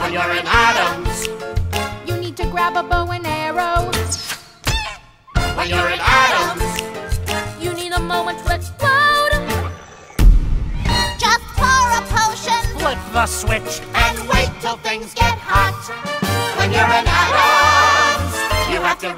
When you're in Adams, you need to grab a bow and arrow. when you're in Adams, You need a moment to explode. Just pour a potion flip the switch and wait till things get hot. When you're in Adams, you have to